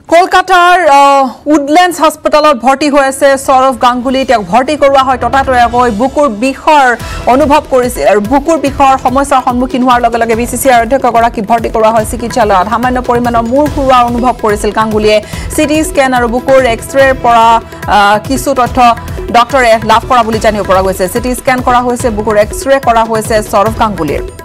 কলকাতাৰ উডল্যান্ডস হাসপাতালত ভৰ্তি হৈ আছে সৌৰভ গাঙ্গুলী তেওঁক ভৰ্তি কৰোৱা হয় ততাতৈয়াকৈ বুকুৰ বিষৰ অনুভৱ কৰিছে আৰু বুকুৰ বিষৰ সমস্যাৰ সন্মুখীন হোৱাৰ লগে লগে বিসিসিআইৰ অধ্যক্ষগৰাকী ভৰ্তি কৰোৱা হয় চিকিৎসালয়ত সামান্য পৰিমাণৰ মূৰ ঘূৰোৱা অনুভৱ কৰিছিল গাঙ্গুলীয়ে সিটি স্ক্যান আৰু বুকুৰ এক্সৰেৰ পৰা কিছু তথ্য ডক্টৰে লাভ কৰা বুলি জানিব পৰা গৈছে সিটি স্ক্যান কৰা হৈছে বুকুৰ এক্সৰে কৰা হৈছে সৌৰভ গাঙ্গুলীৰ